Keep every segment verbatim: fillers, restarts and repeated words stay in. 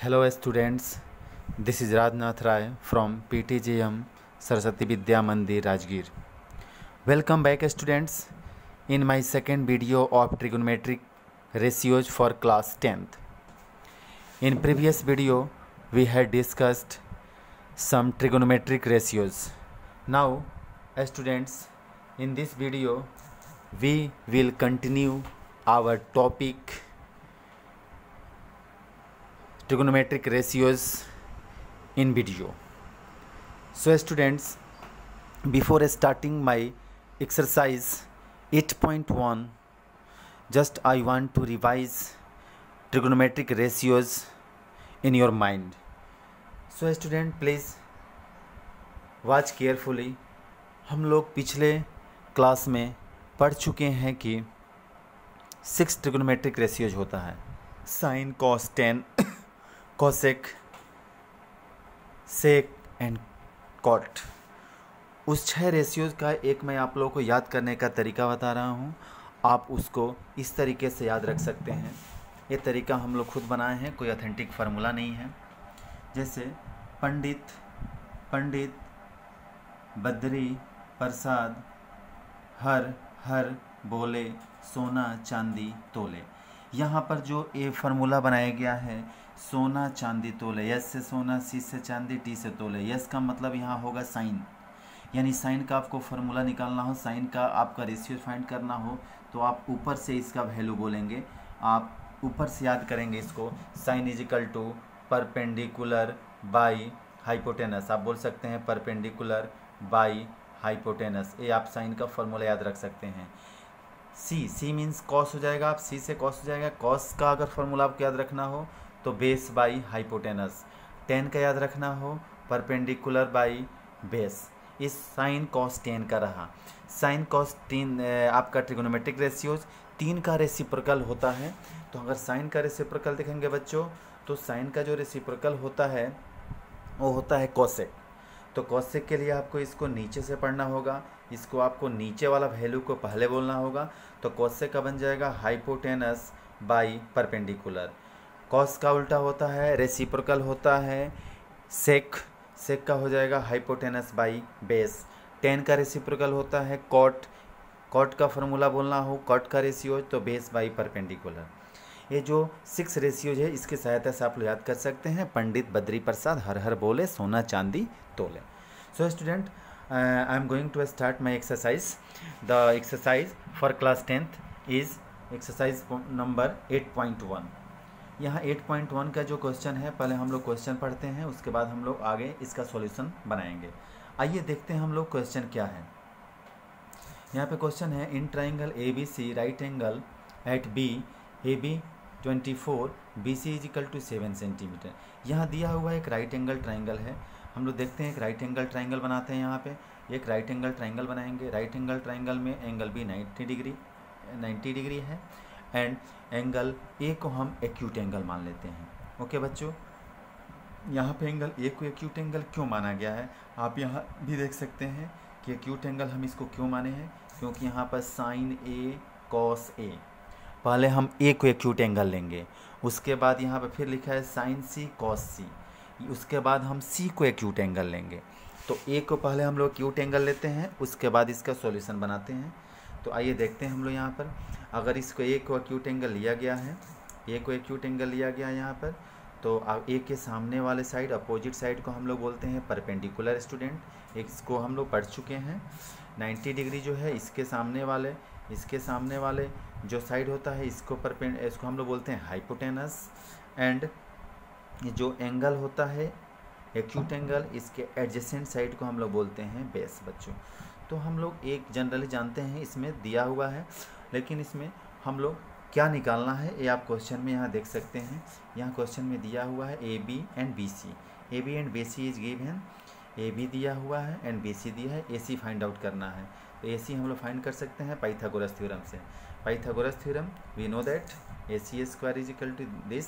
Hello students, this is Rajnath Rai from P T J M Saraswati Vidya Mandir Rajgir. Welcome back students in my second video of trigonometric ratios for class tenth. In previous video we had discussed some trigonometric ratios. Now students, in this video we will continue our topic trigonometric ratios in video. So students, before starting my exercise eight point one, just I want to revise trigonometric ratios in your mind. So student, please watch carefully. हम लोग पिछले class में पढ़ चुके हैं कि six trigonometric ratios होता है: sine, cos, tan, cosec, sec and cot. उस छह रेशियोज का एक मैं आप लोगों को याद करने का तरीका बता रहा हूँ। आप उसको इस तरीके से याद रख सकते हैं। ये तरीका हम लोग खुद बनाए हैं, कोई ऑथेंटिक फार्मूला नहीं है। जैसे पंडित, पंडित, बद्री, प्रसाद, हर, हर, बोले, सोना, चांदी, तोले। यहाँ पर जो ये फार्मूला बनाया गया है, सोना, चांदी, तोले, यस से सोना, सी से चांदी, टी से तोले। यस का मतलब यहाँ होगा साइन, यानी साइन का आपको फार्मूला निकालना हो, साइन का आपका रेशियो फाइंड करना हो तो आप ऊपर से इसका वैल्यू बोलेंगे। आप ऊपर से याद करेंगे इसको, sine is equal to perpendicular by hypotenuse. आप बोल सकते हैं परपेंडिकुलर बाई हाइपोटेनस। ये आप साइन का फार्मूला याद रख सकते हैं। सी, सी मीन्स कॉस हो जाएगा, आप सी से कॉस हो जाएगा। कॉस का अगर फार्मूला आपको याद रखना हो तो बेस बाई हाइपोटेनस। टेन का याद रखना हो परपेंडिकुलर बाई बेस। इस साइन कॉस टेन का रहा। साइन कॉस टेन आपका ट्रिगोनोमेट्रिक रेशियोज तीन का रेसिप्रोकल होता है। तो अगर साइन का रेसिप्रोकल देखेंगे बच्चों, तो साइन का जो रेसिप्रोकल होता है वो होता है कोसेक। तो कोसेक के लिए आपको इसको नीचे से पढ़ना होगा, इसको आपको नीचे वाला वैल्यू को पहले बोलना होगा। तो कोसेक का बन जाएगा हाइपोटेनस बाई परपेंडिकुलर। कॉस का उल्टा होता है, रेसिप्रोकल होता है सेक। सेक का हो जाएगा हाइपोटेनस बाई बेस। टेन का रेसिप्रोकल होता है कॉट। कॉट का फार्मूला बोलना हो, कॉट का रेशियो तो बेस बाई परपेंडिकुलर। ये जो सिक्स रेशियोज है इसकी सहायता से आप लोग याद कर सकते हैं। पंडित, बद्री, प्रसाद, हर हर बोले, सोना, चांदी, तोले। So student, I am going to start my exercise. The exercise for class tenth is exercise number eight point one. यहाँ एट पॉइंट वन का जो क्वेश्चन है, पहले हम लोग क्वेश्चन पढ़ते हैं, उसके बाद हम लोग आगे इसका सॉल्यूशन बनाएंगे। आइए देखते हैं हम लोग क्वेश्चन क्या है। यहाँ पे क्वेश्चन है, in triangle A B C right angle at B A B twenty four, B C is equal to seven centimetre. यहाँ दिया हुआ एक राइट एंगल ट्राइंगल है। हम लोग देखते हैं एक राइट एंगल ट्राइंगल बनाते हैं। यहाँ पे एक राइट एंगल ट्राइंगल बनाएंगे। राइट एंगल ट्राइंगल में angle B ninety degree ninety degree है एंड एंगल ए को हम एक्यूट एंगल मान लेते हैं। ओके बच्चों, यहाँ पे एंगल ए को एक्यूट एंगल क्यों माना गया है, आप यहाँ भी देख सकते हैं कि एक्यूट एंगल हम इसको क्यों माने हैं, क्योंकि यहाँ पर साइन ए कॉस ए। पहले हम ए को एक्यूट एंगल लेंगे, उसके बाद यहाँ पर फिर लिखा है साइन सी कॉस सी, उसके बाद हम सी को एक्यूट एंगल लेंगे। तो ए को पहले हम लोग एक्यूट एंगल लेते हैं, उसके बाद इसका सॉल्यूशन बनाते हैं। तो आइए देखते हैं हम लोग यहाँ पर, अगर इसको ए को एक्यूट एंगल लिया गया है, ए को एक्यूट एंगल लिया गया है यहाँ पर, तो ए के सामने वाले साइड, अपोजिट साइड को हम लोग बोलते हैं परपेंडिकुलर। स्टूडेंट, इसको हम लोग पढ़ चुके हैं। नाइन्टी डिग्री जो है इसके सामने वाले, इसके सामने वाले जो साइड होता है इसको परपेंड इसको हम लोग बोलते हैं हाइपोटेनस। एंड जो एंगल होता है एक्यूट एंगल, इसके एडजेसेंट साइड को हम लोग बोलते हैं बेस। बच्चों, तो हम लोग एक जनरली जानते हैं, इसमें दिया हुआ है, लेकिन इसमें हम लोग क्या निकालना है ये आप क्वेश्चन में यहाँ देख सकते हैं। यहाँ क्वेश्चन में दिया हुआ है A B and B C. A B and B C is given. A B दिया हुआ है एंड बी सी दिया है। ए सी फाइंड आउट करना है। तो ए सी हम लोग फाइंड कर सकते हैं पाइथागोरस थ्योरम से। Pythagoras theorem, we know that A C square is equal to this.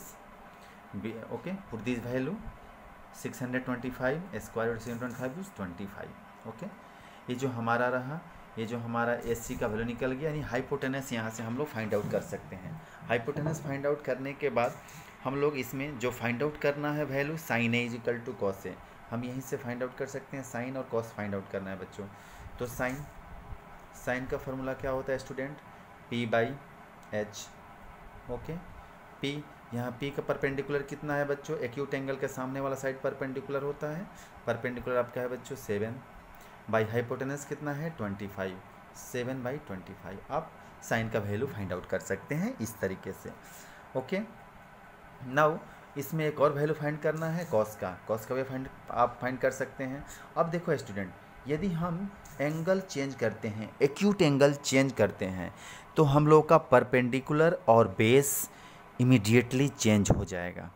Okay, put this value six hundred twenty five, square root six twenty five is twenty five. Okay, ये जो हमारा रहा, ये जो हमारा S C का value निकल गया, यानी हाइपोटेनस यहाँ से हम लोग फाइंड आउट कर सकते हैं। हाइपोटेनस फाइंड आउट करने के बाद हम लोग इसमें जो फाइंड आउट करना है value sine A is equal to cos A, हम यहीं से फाइंड आउट कर सकते हैं। साइन और कॉस फाइंड आउट करना है बच्चों। तो साइन साइन का फॉर्मूला क्या होता है student, P by H. Okay, P यहाँ पी का परपेंडिकुलर कितना है बच्चों, एक्यूट एंगल के सामने वाला साइड परपेंडिकुलर होता है, परपेंडिकुलर आपका है बच्चों सेवन, बाई हाइपोटेनस कितना है twenty five, seven by twenty five. आप साइन का वैल्यू फाइंड आउट कर सकते हैं इस तरीके से। ओके, नाउ इसमें एक और वैल्यू फाइंड करना है कॉस का, कॉस का भी फाइंड आप फाइंड कर सकते हैं। अब देखो स्टूडेंट, यदि हम एंगल चेंज करते हैं, एक्यूट एंगल चेंज करते हैं, तो हम लोग का परपेंडिकुलर और बेस इमीडिएटली चेंज हो जाएगा।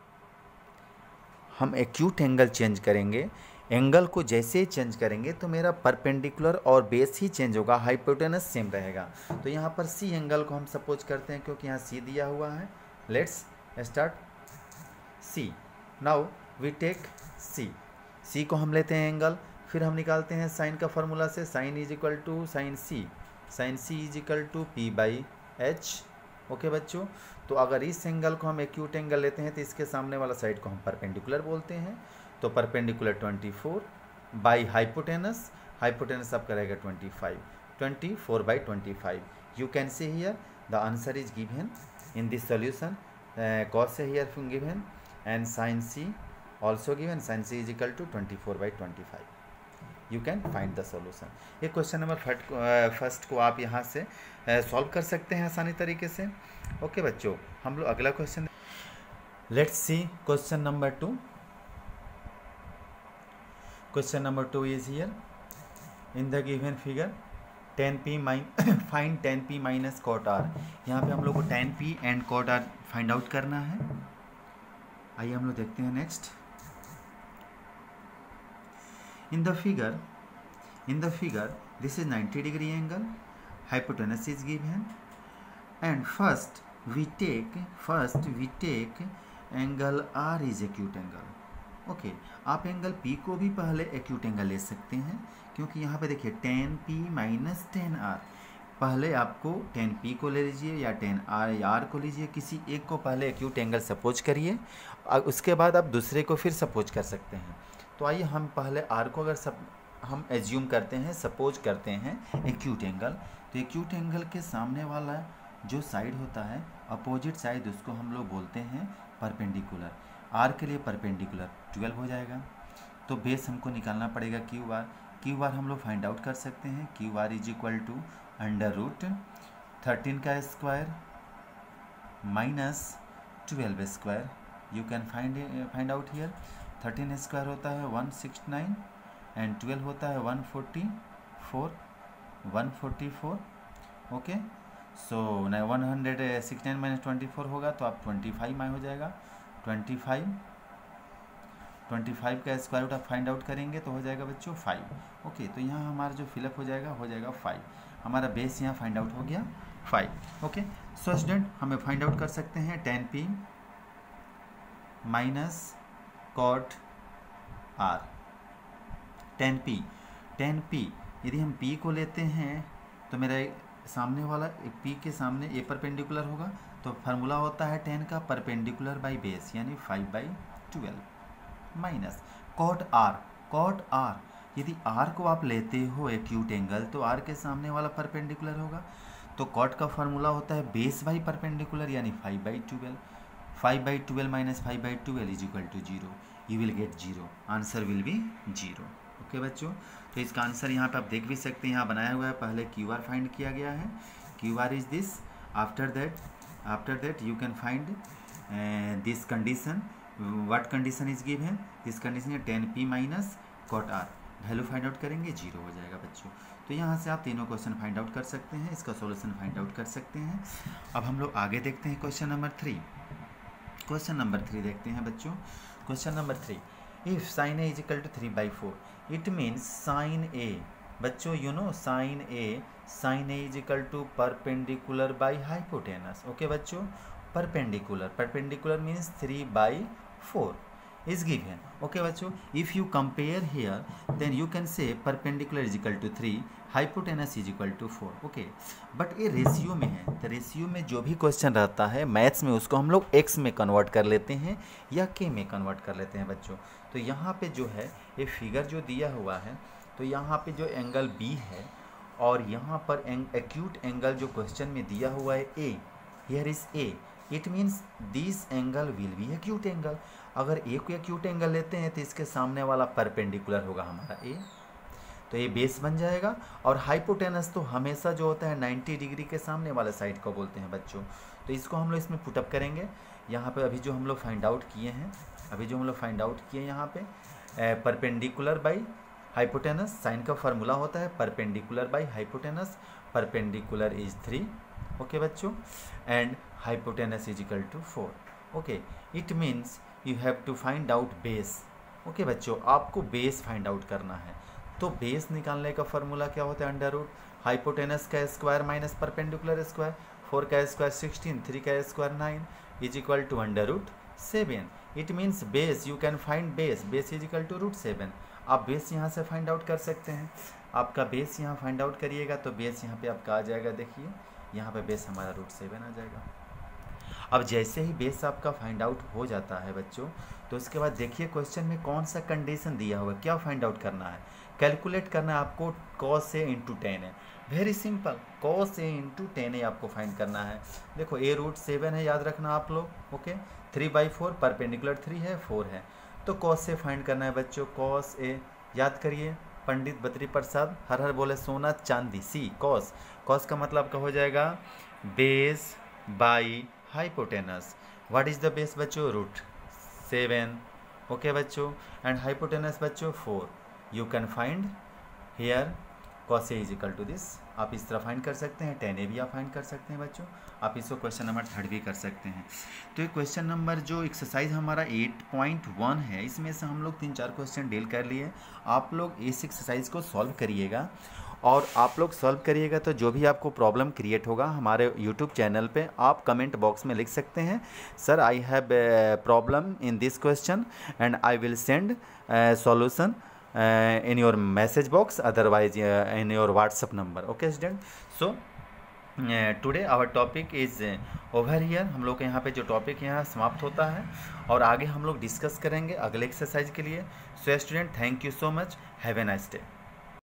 हम एक्यूट एंगल चेंज करेंगे, एंगल को जैसे ही चेंज करेंगे तो मेरा परपेंडिकुलर और बेस ही चेंज होगा, हाइपोटेनस सेम रहेगा। तो यहाँ पर सी एंगल को हम सपोज करते हैं, क्योंकि यहाँ सी दिया हुआ है। Let's start C. Now we take C, C को हम लेते हैं एंगल, फिर हम निकालते हैं साइन का फॉर्मूला से, sine is equal to sine C, sine C is equal to P by H. Okay बच्चों, तो अगर इस एंगल को हम एक्यूट एंगल लेते हैं तो इसके सामने वाला साइड को हम परपेंडिकुलर बोलते हैं। तो perpendicular twenty four by hypotenuse, hypotenuse आपका रहेगा twenty five, twenty four by twenty five. You can see here the answer is given in this solution, cos A here given and sin C also given, sin C is equal to twenty four by twenty-five. You can find the solution. ये question number first को आप यहाँ से solve कर सकते हैं आसानी तरीके से। ओके बच्चों, हम लोग अगला question let's see question number two. Question number two is here in the given figure tan P minus find tan P minus cot R. यहाँ पे हम लोग को tan P and cot R find out करना है। आइए हम लोग देखते हैं next. In the figure in the figure this is ninety degree angle, hypotenuse is given, and first we take first we take angle R is acute angle. Okay okay, आप angle P को भी पहले acute angle ले सकते हैं, क्योंकि यहाँ पे देखिए tan P minus tan R, पहले आपको टेन पी को ले लीजिए या टेन आर या आर को लीजिए, किसी एक को पहले एक्यूट एंगल सपोज करिए, उसके बाद आप दूसरे को फिर सपोज कर सकते हैं। तो आइए हम पहले आर को अगर सब हम एज्यूम करते हैं, सपोज करते हैं एक्यूट एंगल, तो एक्यूट एंगल के सामने वाला जो साइड होता है अपोजिट साइड, उसको हम लोग बोलते हैं परपेंडिकुलर। आर के लिए परपेंडिकुलर ट्वेल्व हो जाएगा। तो बेस हमको निकालना पड़ेगा क्यू आर। क्यू आर हम लोग फाइंड आउट कर सकते हैं, Q R is equal to under root thirteen का square minus twelve square. You can find find out here, thirteen square होता है one sixty nine and twelve होता है one forty four, one forty four. Okay, so ना one hundred sixty nine minus twenty four होगा तो आप twenty five में हो जाएगा, ट्वेंटी फाइव ट्वेंटी फाइव का स्क्वायर रूट आप फाइंड आउट करेंगे तो हो जाएगा बच्चों फाइव। ओके, तो यहाँ हमारा जो फिलअप हो जाएगा हो जाएगा फाइव, हमारा बेस यहाँ फाइंड आउट हो गया फाइव। ओके, सो स्टूडेंट हमें फाइंड आउट कर सकते हैं tan P minus cot R. Tan P tan P यदि हम पी को लेते हैं तो मेरा सामने वाला पी के सामने ए परपेंडिकुलर होगा, तो फार्मूला होता है टेन का परपेंडिकुलर बाई बेस यानी five by twelve minus cot R. Cot R यदि आर को आप लेते हो एक्यूट एंगल तो आर के सामने वाला परपेंडिकुलर होगा, तो कॉट का फार्मूला होता है बेस बाई परपेंडिकुलर यानी five by twelve. Five by twelve minus five by twelve is equal to zero, you will get zero, answer will be zero. Okay बच्चों, तो इसका आंसर यहाँ पे आप देख भी सकते हैं, यहाँ बनाया हुआ है, पहले क्यू आर फाइंड किया गया है, Q R is this. After that after that you can find this condition, what condition is given, this condition है tan P minus cot R, value find out करेंगे जीरो हो जाएगा बच्चों। तो यहाँ से आप तीनों क्वेश्चन फाइंड आउट कर सकते हैं, इसका सॉल्यूशन फाइंड आउट कर सकते हैं। अब हम लोग आगे देखते हैं question number three. Question number three देखते हैं बच्चों। Question number three, if sine A is equal to three by four it means sine A, बच्चों you know sine A sine A is equal to perpendicular by hypotenuse. Okay बच्चों, perpendicular perpendicular means three by four. Is given. Okay बच्चों, if you compare here then you can say perpendicular is equal to three, hypotenuse is equal to four. Okay, but ये ratio में है, तो ratio में जो भी question रहता है मैथ्स में उसको हम लोग एक्स में कन्वर्ट कर लेते हैं या के में कन्वर्ट कर लेते हैं बच्चों। तो यहाँ पे जो है ये फिगर जो दिया हुआ है, तो यहाँ पे जो एंगल बी है और यहाँ पर एक्यूट एंगल जो क्वेश्चन में दिया हुआ है A, here is A, it means this angle will be acute angle. अगर ए को एक्यूट एंगल लेते हैं तो इसके सामने वाला परपेंडिकुलर होगा हमारा ए, तो ये बेस बन जाएगा। और हाइपोटेनस तो हमेशा जो होता है नाइन्टी डिग्री के सामने वाले साइड को बोलते हैं बच्चों। तो इसको हम लोग इसमें पुटअप करेंगे। यहाँ पे अभी जो हम लोग फाइंड आउट किए हैं अभी जो हम लोग फाइंड आउट किए यहाँ पे परपेंडिकुलर बाई हाइपोटेनस, साइन का फार्मूला होता है perpendicular by hypotenuse, perpendicular is three. Okay बच्चों, and hypotenuse is equal to four. Okay, it means you have to find out base. Okay बच्चों, आपको बेस फाइंड आउट करना है। तो base निकालने का फार्मूला क्या होता है, अंडर रूट हाइपोटेनस का square minus perpendicular square, four का स्क्वायर सिक्सटीन, थ्री का square nine is equal to under root seven. It means base you can find base, base is equal to root seven. आप base यहाँ से find out कर सकते हैं। आपका base यहाँ फाइंड आउट करिएगा तो बेस यहाँ पे आपका आ जाएगा, देखिए यहाँ पे बेस हमारा रूट सेवन आ जाएगा। अब जैसे ही बेस आपका फाइंड आउट हो जाता है बच्चों, तो उसके बाद देखिए क्वेश्चन में कौन सा कंडीशन दिया हुआ है, क्या फाइंड आउट करना है, कैलकुलेट करना है आपको। कॉस ए इंटू टेन है, very simple, cos A into tan A आपको फाइंड करना है। देखो ए रूट सेवन है, याद रखना आप लोग। Okay, three by four, perpendicular three है, फोर है, तो कॉस ए फाइंड करना है बच्चों। कॉस ए याद करिए, पंडित बद्री प्रसाद हर हर बोले सोना चांदी। सी कॉस, कॉस का मतलब क्या हो जाएगा, base by hypotenuse. What is the base बच्चों, रूट सेवन। ओके बच्चों, एंड हाइपोटेनस बच्चों four. You can find here cos A is equal to this. आप इस तरह फाइंड कर सकते हैं, टेन ए भी आप फाइंड कर सकते हैं बच्चों। आप इसको क्वेश्चन नंबर थर्ड भी कर सकते हैं। तो ये क्वेश्चन नंबर जो एक्सरसाइज हमारा एट पॉइंट वन है, इसमें से हम लोग तीन चार क्वेश्चन डील कर लिए। आप लोग इस एक्सरसाइज को सॉल्व करिएगा, और आप लोग सॉल्व करिएगा तो जो भी आपको प्रॉब्लम क्रिएट होगा हमारे यूट्यूब चैनल पे आप कमेंट बॉक्स में लिख सकते हैं, sir I have problem in this question and I will send solution Uh, in your message box, otherwise uh, in your WhatsApp number. Okay student, so uh, today our topic is uh, over here। हम लोग के यहाँ पे जो topic यहाँ समाप्त होता है और आगे हम लोग डिस्कस करेंगे अगले एक्सरसाइज के लिए। So student, thank you so much, have a nice day.